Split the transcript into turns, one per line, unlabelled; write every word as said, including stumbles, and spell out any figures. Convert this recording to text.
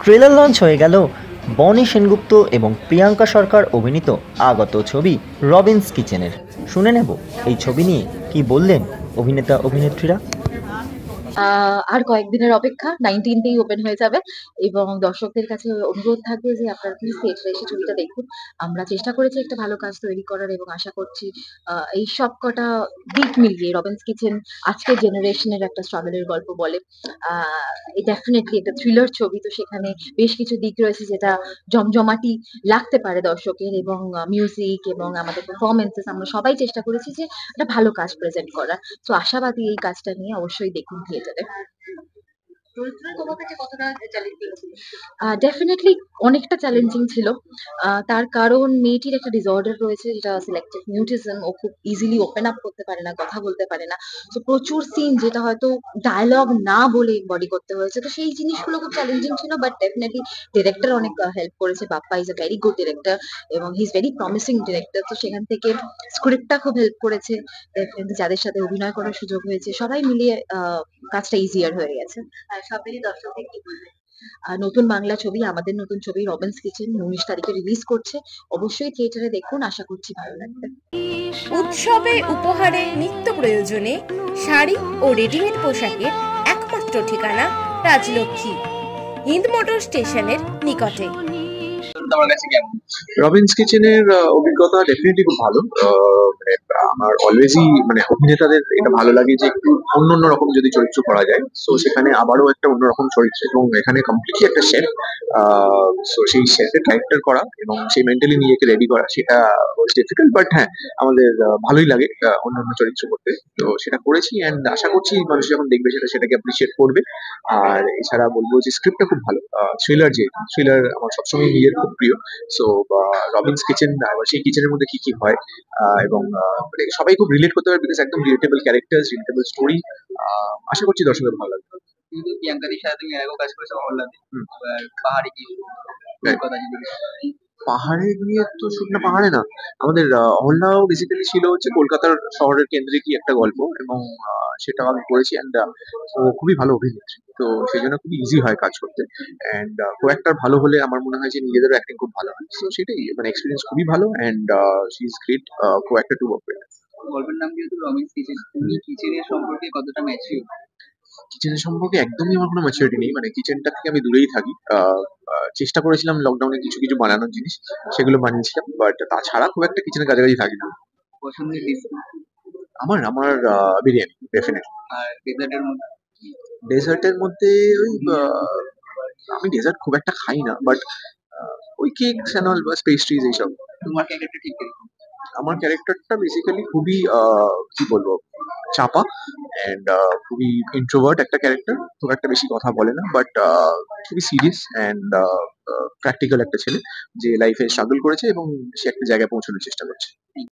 Trailer launch হয়ে গেল বনি সেনগুপ্ত এবং প্রিয়াঙ্কা সরকার অভিনীত আগত ছবি রবিনস কিচেনের। শুনে নেব এই ছবি নিয়ে কি বললেন অভিনেতা অভিনেত্রীরা।
আহ আর কয়েকদিনের অপেক্ষা, নাইনটিনতেই ওপেন হয়ে যাবে এবং দর্শকদের কাছে অনুরোধ থাকবে যে আপনারা প্লিজ থিয়েটারে এসে ছবিটা দেখুন। আমরা চেষ্টা করেছি একটা ভালো কাজ তৈরি করার এবং আশা করছি আহ, এই সব কটা দিক মিলিয়ে রবিন্স কিচেন আজকের জেনারেশনের একটা স্ট্রাগলের গল্প বলে। আহ ডেফিনেটলি একটা থ্রিলার ছবি, তো সেখানে বেশ কিছু দিক রয়েছে যেটা জমজমাটি লাগতে পারে দর্শকের, এবং মিউজিক এবং আমাদের পারফরমেন্সেস আমরা সবাই চেষ্টা করেছি যে একটা ভালো কাজ প্রেজেন্ট করার। তো আশাবাদী এই কাজটা নিয়ে, অবশ্যই দেখুন থিয়েটারে। ডেফিনেটলি অনেকটা চ্যালেঞ্জিং ছিল। আহ, তার কারণ মেয়েটির একটা ডিসঅর্ডার রয়েছে, যেটা সিলেক্টিভ মিউটিজম। ও খুব ইজিলি ওপেন আপ করতে পারে না, কথা বলতে পারে না। তো প্রচুর সিন যেটা হয়তো ডায়লগ না বলে বডি করতে হয়েছে, তো সেই জিনিসগুলো খুব চ্যালেঞ্জিং ছিল। বাট ডেফিনেটলি ডিরেক্টর অনেক হেল্প করেছে। Bappa is a very good director এবং he is very promising director. তো সেখান থেকে স্ক্রিপ্টটা খুব হেল্প করেছে। ডেফিনেটলি যাদের সাথে অভিনয় করার সুযোগ হয়েছে সবাই মিলিয়ে আহ, কাজটা ইজিয়ার হয়ে গেছে। আর সব মিলিয়ে দর্শকদের কি বলবে? আহ, নতুন বাংলা ছবি, আমাদের নতুন ছবি রবিন্স কিচেন উনিশ তারিখে রিলিজ করছে। অবশ্যই থিয়েটারে দেখুন, আশা করছি ভালো লাগবে।
উৎসবে উপহারে নিত্য প্রয়োজনে শাড়ি ও রেডিমেড পোশাকের একমাত্র ঠিকানা রাজলক্ষ্মী, হিন্দ মোটর স্টেশনের নিকটে।
রবিন্স কিচেনের অভিজ্ঞতা ডেফিনেটলি খুব ভালো। আহ, মানে আমার অলওয়েজই মানে অভিনেতাদের এটা ভালো লাগে যে একটু অন্য অন্য রকম যদি চরিত্র করা যায়, তো সেখানে আবারও একটা অন্যরকম চরিত্র এবং এখানে কমপ্লিটলি একটা শেফ। তো সেই শেফের ক্যারেক্টার করা এবং সেই মেন্টালি নিজেকে রেডি করা, সেটা ডিফিকাল্ট, বাট হ্যাঁ আমাদের আহ, ভালোই লাগে আহ, অন্য অন্য চরিত্র করতে। তো সেটা করেছি অ্যান্ড আশা করছি মানুষ যখন দেখবে সেটা সেটাকে অ্যাপ্রিসিয়েট করবে। আর এছাড়া বলবো যে স্ক্রিপ্টটা খুব ভালো। থ্রিলার, যে থ্রিলার আমার সবসময় নিজের খুব প্রিয়। সো রবিন্স কিচেন, সেই কিচেনের মধ্যে কি কি হয় আহ, এবং আহ, মানে সবাই খুব রিলেট করতে পারে, বিকজ একদম রিলেটেবল ক্যারেক্টার, রিলেটেবল স্টোরি। আশা করছি দর্শকের ভালো লাগবে। কিন্তু প্রিয়াঙ্কাদির সাথে তুমি এর আগেও কাজ করেছো, ভালো লাগে। এবার পাহাড়ে কি কথা যদি পাহাড়ে নিয়ে, তো শুধু না পাহাড়ে না, আমাদের আহ, অহল্যাও বেসিক্যালি ছিল হচ্ছে কলকাতার শহরের কেন্দ্রিকই একটা গল্প, এবং আহ, সেটা আমি করেছি। অ্যান্ড ও খুবই ভালো অভিনেত্রী, তো সেই জন্য খুবই ইজি হয় কাজ করতে। অ্যান্ড কো অ্যাক্টর ভালো হলে আমার মনে হয় যে নিজেদেরও অ্যাক্টিং খুব ভালো হয়। তো সেটাই মানে এক্সপিরিয়েন্স খুবই ভালো। And she is great co actor to work with. গল্পের নাম যেহেতু রবিন্স কিচেন, তুমি কিচেনের সম্পর্কে কতটা ম্যাচিউর? কিচেনের সম্পর্কে একদমই আমার কোনো ম্যাচুরিটি নেই, মানে কিচেনটা থেকে আমি দূরেই থাকি। আহ, আহ, চেষ্টা করেছিলাম লকডাউনে কিছু কিছু বানানোর জিনিস, সেগুলো বানিয়েছিলাম, বাট তাছাড়া খুব একটা কিচেনের কাছাকাছি থাকি না। পছন্দের ডিশ আমার আমার আহ, বিরিয়ানি ডেফিনেটলি। আর ডেজার্টের মধ্যে? ডেজার্টের মধ্যে ওই আহ, আমি ডেজার্ট খুব একটা খাই না, বাট ওই কেক স্যানল বা পেস্ট্রিজ এইসব। তোমার ক্যারেক্টার ঠিক কিরকম? আমার ক্যারেক্টারটা বেসিক্যালি খুবই আহ, কি বলবো, চাপা অ্যান্ড খুবই ইন্ট্রোভার্ট একটা ক্যারেক্টার। খুব একটা বেশি কথা বলে না, বাট খুবই সিরিয়াস অ্যান্ড প্র্যাকটিক্যাল একটা ছেলে, যে লাইফে স্ট্রাগল করেছে এবং সে একটা জায়গায় পৌঁছানোর চেষ্টা করছে।